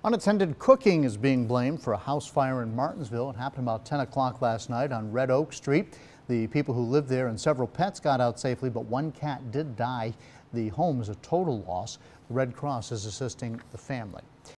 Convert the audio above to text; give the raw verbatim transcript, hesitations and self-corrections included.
Unattended cooking is being blamed for a house fire in Martinsville. It happened about ten o'clock last night on Red Oak Street. The people who lived there and several pets got out safely, but one cat did die. The home is a total loss. The Red Cross is assisting the family.